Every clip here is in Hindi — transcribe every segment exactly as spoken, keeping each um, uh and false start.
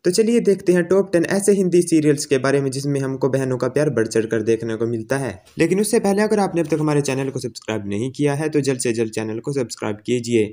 तो चलिए देखते हैं टॉप टेन ऐसे हिंदी सीरियल्स के बारे में जिसमें हमको बहनों का प्यार बढ़ चढ़ कर देखने को मिलता है। लेकिन उससे पहले अगर आपने अब तक हमारे चैनल को सब्सक्राइब नहीं किया है तो जल्द से जल्द चैनल को सब्सक्राइब कीजिए।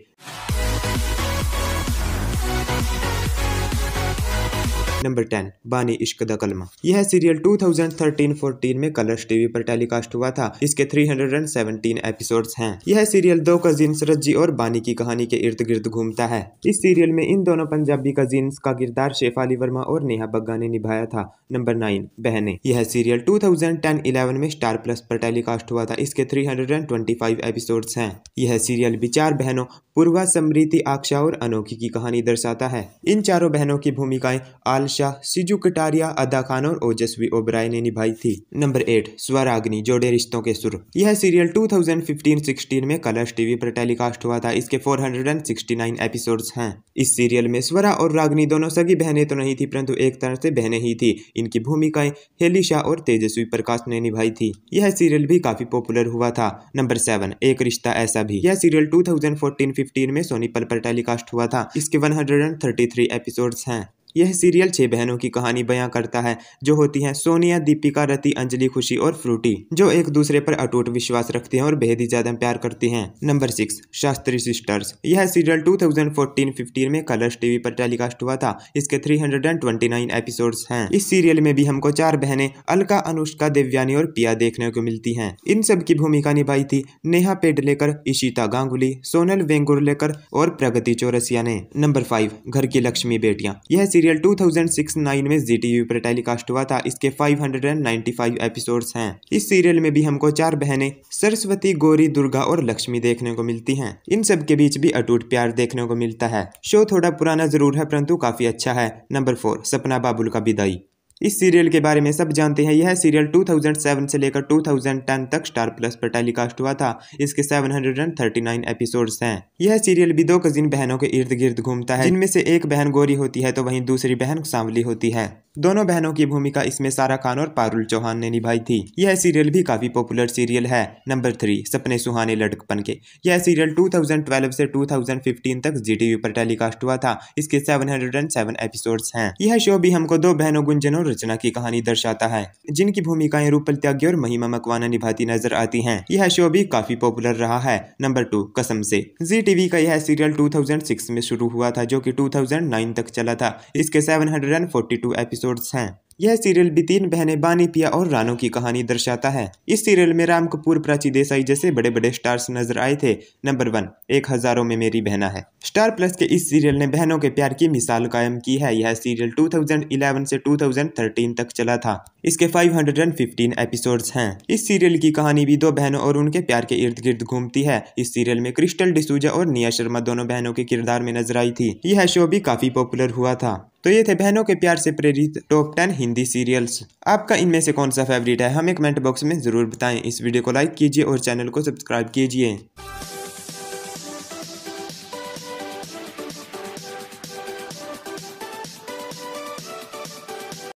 नंबर टेन, बानी इश्क दा कलमा। यह सीरियल दो हज़ार तेरह चौदह में कलर्स टीवी पर टेलीकास्ट हुआ था। इसके तीन सौ सत्रह एपिसोड्स हैं। यह सीरियल दो कजिन्स रज्जी और बानी की कहानी के इर्द गिर्द घूमता है। इस सीरियल में इन दोनों पंजाबी कजिन्स का किरदार शेफाली वर्मा और नेहा बग्गा ने निभाया था। नंबर नाइन, बहनें। यह सीरियल दो हज़ार दस ग्यारह में स्टार प्लस पर टेलीकास्ट हुआ था। इसके तीन सौ पच्चीस एपिसोड्स हैं। यह सीरियल भी चार बहनों पूर्वा, समृति, आक्षा और अनोखी की कहानी दर्शाता है। इन चारों बहनों की भूमिकाएं आलशा, सिजू कटारिया, अदा खान और ओजस्वी ओबराय ने निभाई थी। नंबर एट, स्वराग्नि, जोड़े रिश्तों के सुर। यह सीरियल दो हज़ार पंद्रह सोलह में कलर्स टीवी पर टेलीकास्ट हुआ था। इसके चार सौ उनहत्तर एपिसोड्स हैं। इस सीरियल में स्वरा और रागनी दोनों सगी बहनें तो नहीं थी परंतु एक तरह से बहनें ही थी। इनकी भूमिकाएं हेली शाह और तेजस्वी प्रकाश ने निभाई थी। यह सीरियल भी काफी पॉपुलर हुआ था। नंबर सेवन, एक रिश्ता ऐसा भी। यह सीरियल दो हज़ार चौदह पंद्रह में सोनी पल पर टेलीकास्ट हुआ था। इसके एक सौ तैंतीस एपिसोड्स हैं। यह सीरियल छह बहनों की कहानी बयां करता है जो होती हैं सोनिया, दीपिका, रति, अंजलि, खुशी और फ्रूटी, जो एक दूसरे पर अटूट विश्वास रखती हैं और बेहद ही ज्यादा प्यार करती हैं। Number six, Shastri sisters. यह सीरियल दो हज़ार चौदह पंद्रह में कलर्स टीवी पर टेलीकास्ट हुआ था। इसके तीन सौ उनतीस एपिसोड्स हैं। इस सीरियल में भी हमको चार बहनें अलका, अनुष्का, देवयानी और पिया देखने को मिलती हैं। इन सब की भूमिका निभाई थी नेहा पेडलेकर, इशिता गांगुली, सोनल वेंगुर्लेकर और प्रगति चौरसिया ने। नंबर फाइव, घर की लक्ष्मी बेटियां। यह सीरियल दो हज़ार छह नौ में जी टीवी पर टेलीकास्ट हुआ था। इसके पाँच सौ पचानवे एपिसोड्स हैं। इस सीरियल में भी हमको चार बहनें सरस्वती, गौरी, दुर्गा और लक्ष्मी देखने को मिलती हैं। इन सब के बीच भी अटूट प्यार देखने को मिलता है। शो थोड़ा पुराना जरूर है परंतु काफी अच्छा है। नंबर फोर, सपना बाबुल का विदाई। इस सीरियल के बारे में सब जानते हैं। यह सीरियल दो हज़ार सात से लेकर दो हज़ार दस तक स्टार प्लस पर टेलीकास्ट हुआ था। इसके सात सौ उनतालीस एपिसोड्स हैं। यह सीरियल भी दो कजिन बहनों के इर्द गिर्द घूमता है, जिनमें से एक बहन गोरी होती है तो वहीं दूसरी बहन सांवली होती है। दोनों बहनों की भूमिका इसमें सारा खान और पारुल चौहान ने निभाई थी। यह सीरियल भी काफी पॉपुलर सीरियल है। नंबर थ्री, सपने सुहाने लड़कपन के। यह सीरियल दो हज़ार बारह से दो हज़ार पंद्रह तक जी टीवी पर टेलीकास्ट हुआ था। इसके सात सौ सात एपिसोड्स हैं। यह शो भी हमको दो बहनों गुंजन और रचना की कहानी दर्शाता है, जिनकी भूमिकाएं रूपल त्यागी और महिमा मकवाना निभाती नजर आती हैं। यह शो भी काफी पॉपुलर रहा है। नंबर टू, कसम से। जी टीवी का यह सीरियल दो हज़ार छह में शुरू हुआ था जो कि दो हज़ार नौ तक चला था। इसके सात सौ बयालीस एपिसोड्स हैं। यह सीरियल भी तीन बहनें बानी, पिया और रानो की कहानी दर्शाता है। इस सीरियल में राम कपूर, प्राची देसाई जैसे बड़े बड़े स्टार्स नजर आए थे। नंबर वन, एक हजारों में मेरी बहना है। स्टार प्लस के इस सीरियल ने बहनों के प्यार की मिसाल कायम की है। यह सीरियल दो हज़ार ग्यारह से दो हज़ार तेरह तक चला था। इसके पाँच सौ पंद्रह एपिसोड्स हैं। इस सीरियल की कहानी भी दो बहनों और उनके प्यार के इर्द गिर्द घूमती है। इस सीरियल में क्रिस्टल डिसूजा और निया शर्मा दोनों बहनों के किरदार में नजर आई थी। यह शो भी काफी पॉपुलर हुआ था। तो ये थे बहनों के प्यार से प्रेरित टॉप टेन हिंदी सीरियल्स। आपका इनमें से कौन सा फेवरेट है हमें कमेंट बॉक्स में जरूर बताएं। इस वीडियो को लाइक कीजिए और चैनल को सब्सक्राइब कीजिए।